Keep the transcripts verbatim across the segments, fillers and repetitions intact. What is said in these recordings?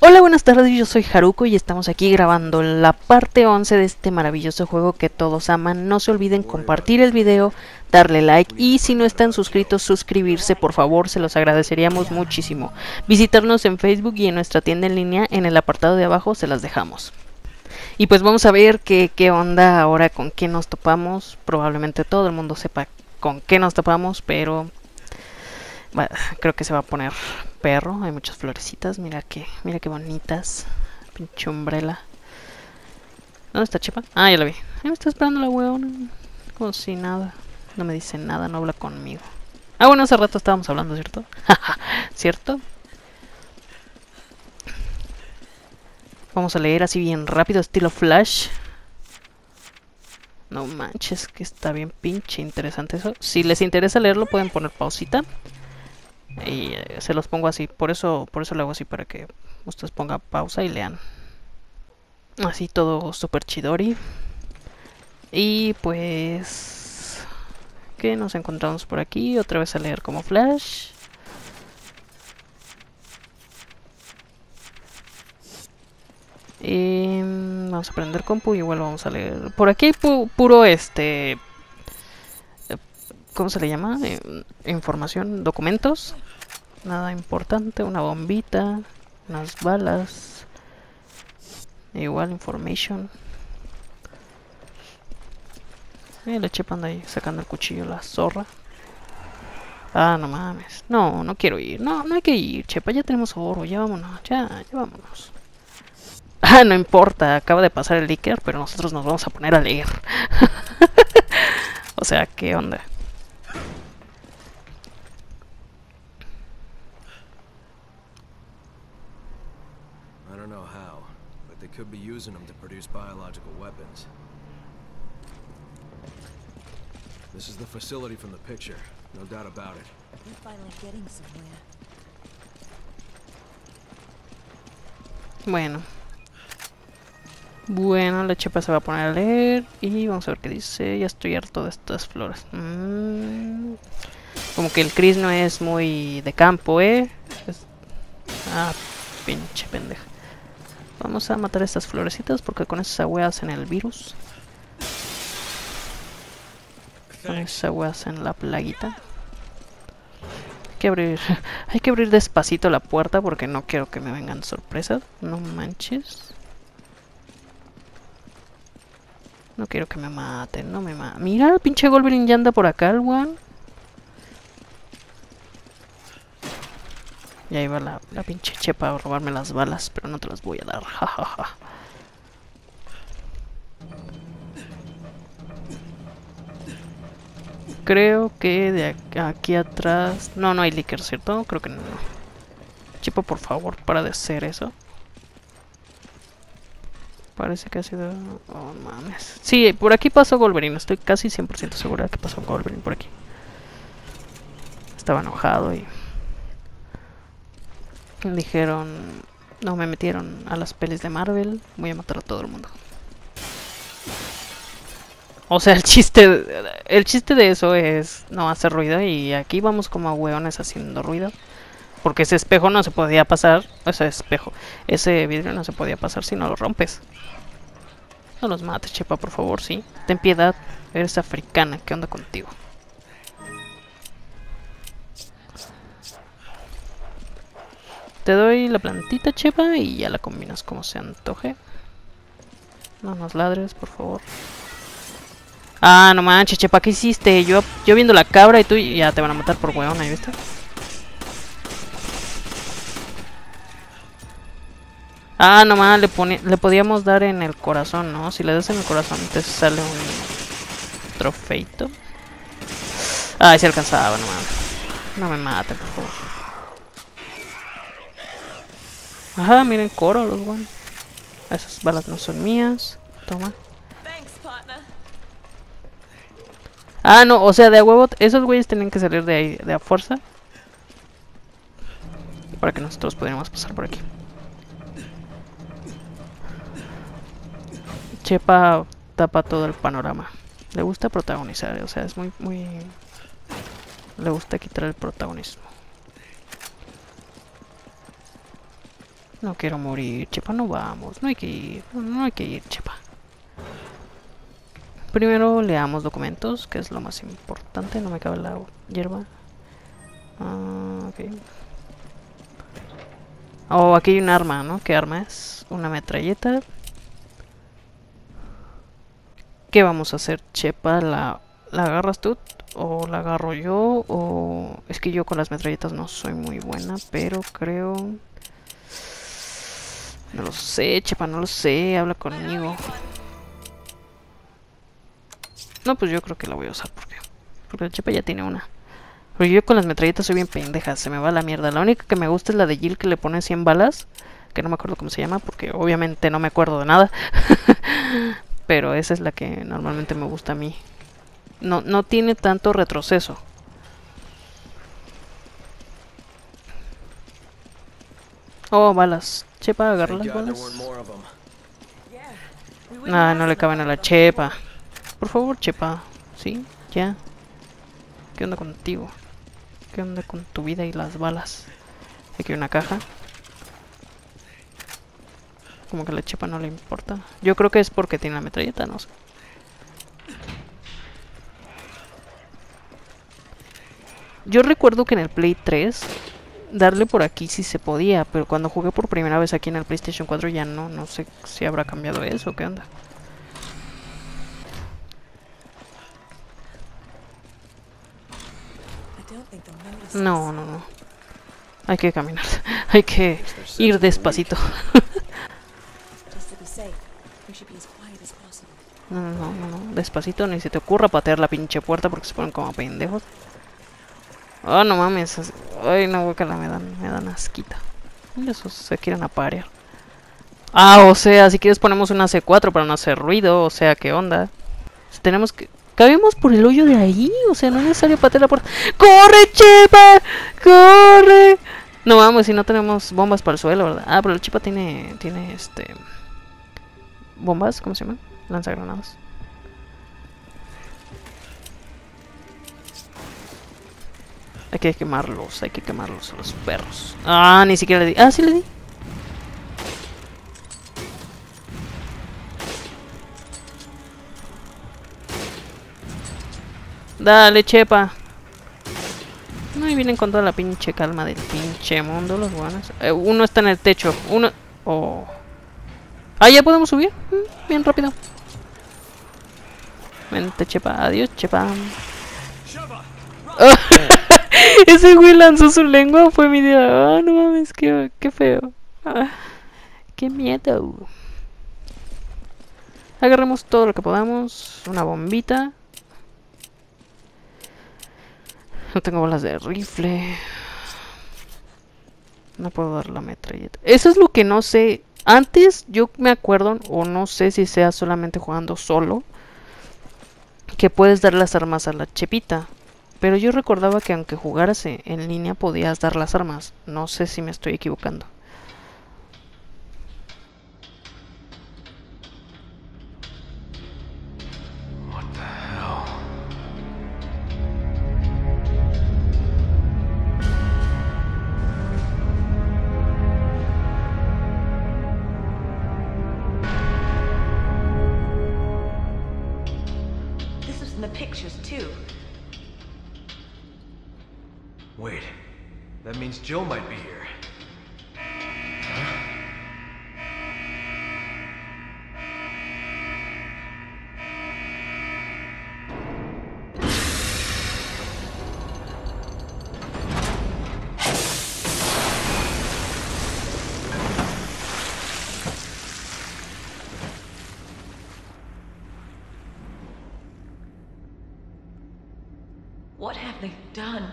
Hola, buenas tardes, yo soy Haruko y estamos aquí grabando la parte once de este maravilloso juego que todos aman. No se olviden compartir el video, darle like y si no están suscritos, suscribirse, por favor, se los agradeceríamos muchísimo. Visitarnos en Facebook y en nuestra tienda en línea, en el apartado de abajo se las dejamos. Y pues vamos a ver qué, qué onda ahora, con qué nos topamos. Probablemente todo el mundo sepa con qué nos topamos, pero bueno, creo que se va a poner perro. Hay muchas florecitas, mira que, mira qué bonitas. Pinche umbrella. ¿Dónde está Chepa? Ah, ya la vi. Ahí me está esperando la huevona. Como si nada. No me dice nada, no habla conmigo. Ah, bueno, hace rato estábamos hablando, ¿cierto? ¿Cierto? Vamos a leer así bien rápido, estilo Flash. No manches, que está bien pinche interesante eso. Si les interesa leerlo, pueden poner pausita. Y eh, se los pongo así. Por eso, por eso lo hago así, para que ustedes pongan pausa y lean. Así todo super chidori. Y pues... ¿qué nos encontramos por aquí? Otra vez a leer como Flash. Y vamos a prender compu y igual vamos a leer. Por aquí hay pu puro este... ¿cómo se le llama? Eh, información, documentos. Nada importante, una bombita, unas balas. Igual information. Y la Chepa anda ahí sacando el cuchillo, la zorra. Ah, no mames. No, no quiero ir. No, no hay que ir, Chepa. Ya tenemos oro. Ya vámonos. Ya, ya vámonos. Ah, no importa. Acaba de pasar el leaker, pero nosotros nos vamos a poner a leer. O sea, ¿qué onda? I don't know how, but they could be using them to produce biological weapons. This is the facility from the picture, no doubt about it. We're finally getting somewhere. Bueno. Bueno, la Chepa se va a poner a leer y vamos a ver qué dice. Ya estoy harto de estas flores. Mm. Como que el Chris no es muy de campo, ¿eh? Es... ah, pinche pendeja. Vamos a matar estas florecitas porque con esas agüe hacen el virus. Con esas agüe hacen la plaguita. Hay que abrir, hay que abrir despacito la puerta porque no quiero que me vengan sorpresas. No manches. No quiero que me maten, no me maten. Mira, el pinche Wolverine ya anda por acá, el weón. Y ahí va la, la pinche Chepa a robarme las balas, pero no te las voy a dar, jajaja. Creo que de aquí atrás... no, no hay leaker, ¿cierto? Creo que no. Chepa, por favor, para de hacer eso. Parece que ha sido... oh, mames. Sí, por aquí pasó Wolverine. Estoy casi cien por ciento segura de que pasó Wolverine por aquí. Estaba enojado y... dijeron... no, me metieron a las pelis de Marvel. Voy a matar a todo el mundo. O sea, el chiste... el chiste de eso es no hacer ruido. Y aquí vamos como a hueones haciendo ruido. Porque ese espejo no se podía pasar. Ese espejo, ese vidrio no se podía pasar si no lo rompes. No los mates, Chepa, por favor, sí. Ten piedad, eres africana, ¿qué onda contigo? Te doy la plantita, Chepa, y ya la combinas como se antoje. No nos ladres, por favor. Ah, no manches, Chepa, ¿qué hiciste? Yo, yo viendo la cabra y tú ya te van a matar por hueón, ¿ahí viste? Ah, nomás le, le podíamos dar en el corazón, ¿no? Si le das en el corazón te sale un trofeito. Ah, se alcanzaba, nomás. No me maten, por favor. Ajá, miren, coro los guan. Esas balas no son mías. Toma. Ah, no, o sea, de a huevo, esos güeyes tienen que salir de ahí, de a fuerza. Para que nosotros pudiéramos pasar por aquí. Chepa tapa todo el panorama. Le gusta protagonizar, o sea, es muy, muy... le gusta quitar el protagonismo. No quiero morir, Chepa, no vamos. No hay que ir, no, no hay que ir, Chepa. Primero leamos documentos, que es lo más importante. No me cabe la hierba. Ah, ok. Oh, aquí hay un arma, ¿no? ¿Qué arma es? Una metralleta. ¿Qué vamos a hacer, Chepa? ¿La, la agarras tú? ¿O la agarro yo? O... Es que yo con las metralletas no soy muy buena, pero creo... No lo sé, Chepa, no lo sé. Habla conmigo. No, pues yo creo que la voy a usar porque, porque el Chepa ya tiene una. Pero yo con las metralletas soy bien pendeja, se me va la mierda. La única que me gusta es la de Jill que le pone cien balas, que no me acuerdo cómo se llama porque obviamente no me acuerdo de nada. Pero esa es la que normalmente me gusta a mí. No, no tiene tanto retroceso. Oh, balas. Chepa, agarra las balas. Nah, no le caben a la Chepa. Por favor, Chepa. Sí, ya. ¿Qué onda contigo? ¿Qué onda con tu vida y las balas? Aquí hay una caja. Como que a la Chepa no le importa. Yo creo que es porque tiene la metralleta, no sé. Yo recuerdo que en el Play tres darle por aquí sí se podía, pero cuando jugué por primera vez aquí en el PlayStation cuatro ya no. No sé si habrá cambiado eso o qué onda. No, no, no. Hay que caminar. Hay que ir despacito. No, no, no, no. Despacito, ni se te ocurra patear la pinche puerta porque se ponen como pendejos. Oh, no mames. Ay, no, guacala, me dan, me dan asquita. Esos se quieren aparear. Ah, o sea, si quieres ponemos una C cuatro para no hacer ruido. O sea, ¿qué onda? Tenemos que... Cabemos por el hoyo de ahí, o sea, no es necesario patear la puerta. ¡Corre, Chepa! ¡Corre! No vamos, si no tenemos bombas para el suelo, ¿verdad? Ah, pero el Chepa tiene, tiene, este... bombas, ¿cómo se llaman? Lanzagranadas. Hay que quemarlos, hay que quemarlos a los perros. Ah, ni siquiera le di. Ah, sí le di. Dale, Chepa. No, y vienen con toda la pinche calma del pinche mundo los buenos. Eh, uno está en el techo. Uno... Oh. Ah, ya podemos subir. Mm, bien rápido. Vente, Chepa. Adiós, Chepa. Oh, ese güey lanzó su lengua. Fue mi idea. Ah, no mames, qué, qué feo. Ah, qué miedo. Agarremos todo lo que podamos. Una bombita. No tengo balas de rifle. No puedo dar la metralleta. Eso es lo que no sé. Antes yo me acuerdo, o no sé si sea solamente jugando solo, que puedes dar las armas a la Chepita. Pero yo recordaba que aunque jugaras en línea podías dar las armas. No sé si me estoy equivocando. Pictures too. Wait, that means Jill might be here. Huh? What have they done?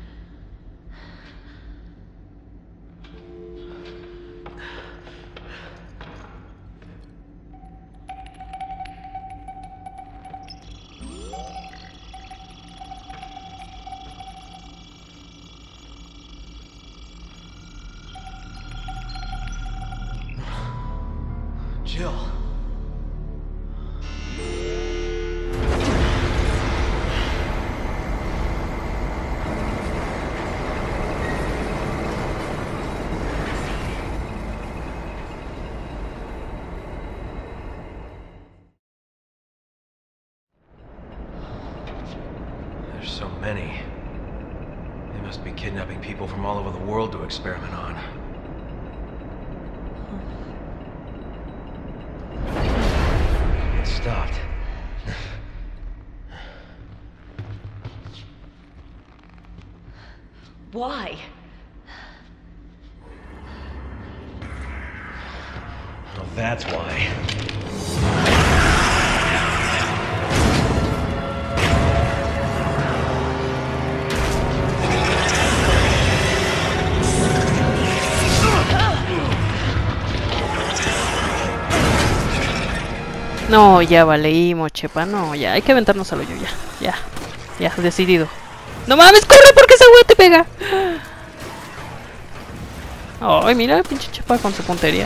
Jill. Must be kidnapping people from all over the world to experiment on. It stopped. Why? Well, that's why. No, ya valeímos, chepa, no, ya, hay que aventarnos al hoyo, ya, ya, ya, decidido. ¡No mames, corre porque esa wea te pega! Ay, mira, pinche chepa con su puntería.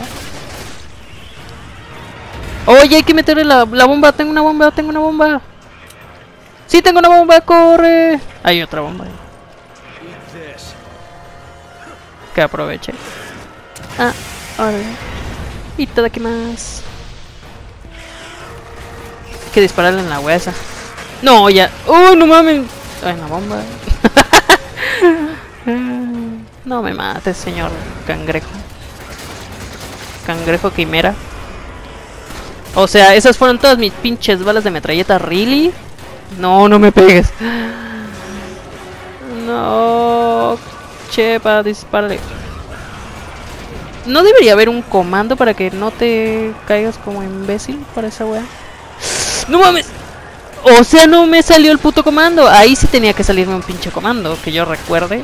Oye, hay que meterle la, la bomba, tengo una bomba, tengo una bomba. Sí, tengo una bomba, corre. Hay otra bomba. Que aproveche. Ah, ahora. Y todo aquí más. Hay que dispararle en la wea esa. No, ya. ¡Oh, no mames! Ay, una bomba. No me mates, señor cangrejo. Cangrejo quimera. O sea, esas fueron todas mis pinches balas de metralleta. ¿Really? No, no me pegues. No. Chepa, dispárale. ¿No debería haber un comando para que no te caigas como imbécil para esa wea? ¡No mames! O sea, no me salió el puto comando. Ahí sí tenía que salirme un pinche comando, que yo recuerde.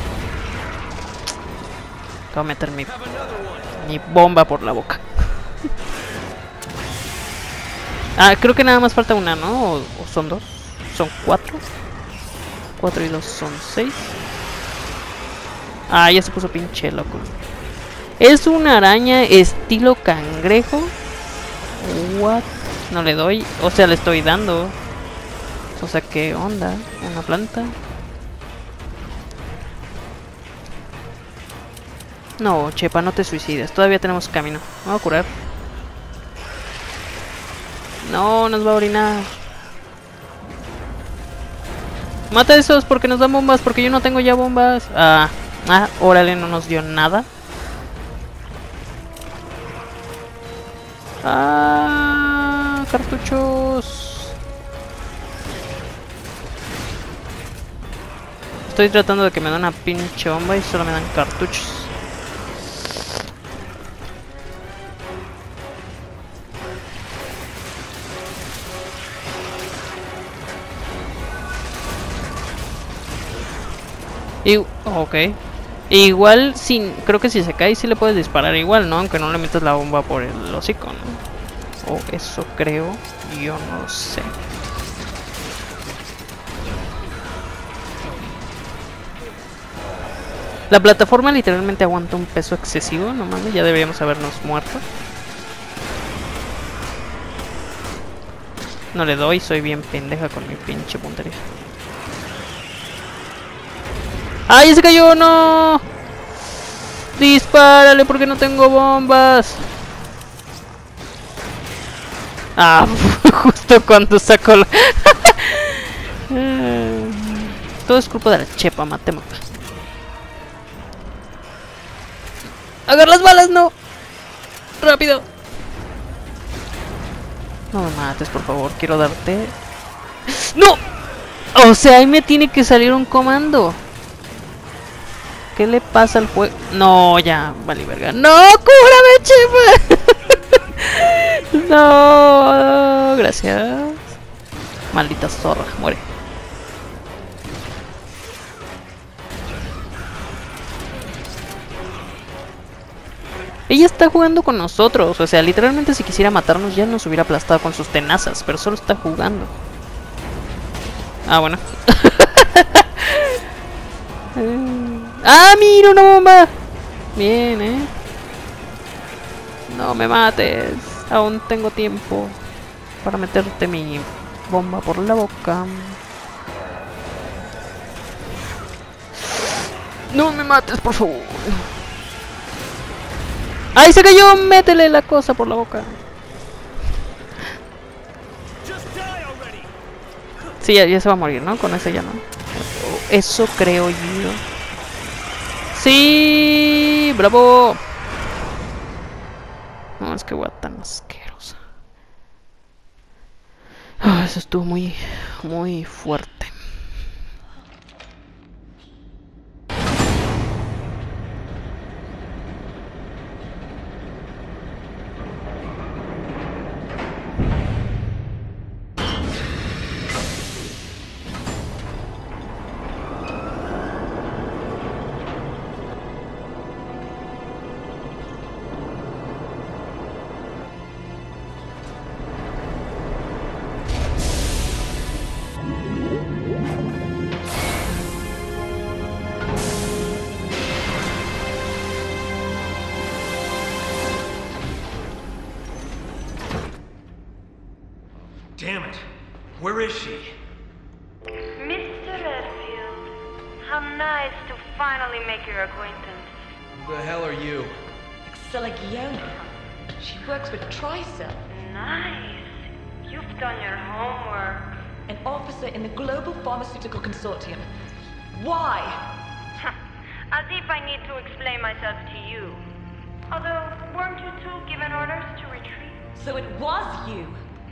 Voy a meter mi, mi bomba por la boca. Ah, creo que nada más falta una, ¿no? ¿O, o son dos? ¿Son cuatro? Cuatro y dos son seis. Ah, ya se puso pinche loco. Es una araña estilo cangrejo. What? No le doy. O sea, le estoy dando. O sea, ¿qué onda? Una planta. No, chepa, no te suicides. Todavía tenemos camino. Me voy a curar. No, nos va a orinar. Mata a esos porque nos dan bombas. Porque yo no tengo ya bombas. Ah, ah, órale, no nos dio nada. Ah, cartuchos. Estoy tratando de que me den una pinche bomba y solo me dan cartuchos. Y, ok. Igual, sin, creo que si se cae sí le puedes disparar igual, ¿no? Aunque no le metas la bomba por el hocico, ¿no? O eso creo, yo no sé. La plataforma literalmente aguanta un peso excesivo, no mames, ya deberíamos habernos muerto. No le doy, soy bien pendeja con mi pinche puntería. ¡Ay, ya se cayó! ¡No! ¡Dispárale porque no tengo bombas! Ah, justo cuando sacó la... Todo es culpa de la chepa, matemos. ¡Agarra las balas! ¡No! ¡Rápido! No me mates, por favor, quiero darte... ¡No! O sea, ahí me tiene que salir un comando. ¿Qué le pasa al juego? No, ya, vale verga. ¡No! ¡Cúbrame, chepa! No, gracias. Maldita zorra, muere. Ella está jugando con nosotros, o sea, literalmente si quisiera matarnos ya nos hubiera aplastado con sus tenazas, pero solo está jugando. Ah, bueno. ¡Ah, mira una bomba! Bien, ¿eh? No me mates. Aún tengo tiempo para meterte mi bomba por la boca. No me mates, por favor. ¡Ay, se cayó! Métele la cosa por la boca. Sí, ya, ya se va a morir, ¿no? Con ese ya no. Eso creo yo. ¡Sí! ¡Bravo! No, es que voy a tan asquerosa. Oh, eso estuvo muy, muy fuerte. Damn it. Where is she? Mister Redfield, how nice to finally make your acquaintance. Who the hell are you? Excella Guiona. She works for Tricell, Nice. You've done your homework. an officer in the Global Pharmaceutical Consortium. Why? As if I need to explain myself to you. Although, weren't you two given orders to retreat? So it was you.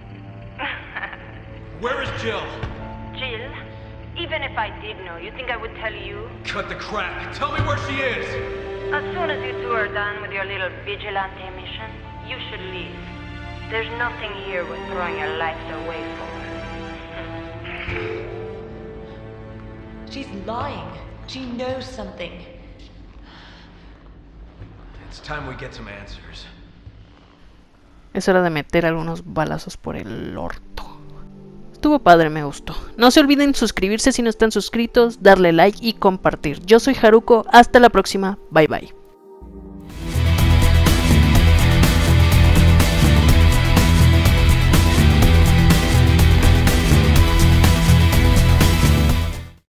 Where is Jill? Jill, even if I did know, you think I would tell you? Cut the crap. Tell me where she is. As soon as you two are done with your little vigilante mission, you should leave. There's nothing here worth throwing your lives away for. She's lying. She knows something. It's time we get some answers. Es hora de meter algunos balazos por el orto. Estuvo padre, me gustó. No se olviden suscribirse si no están suscritos, darle like y compartir. Yo soy Haruko, hasta la próxima, bye bye.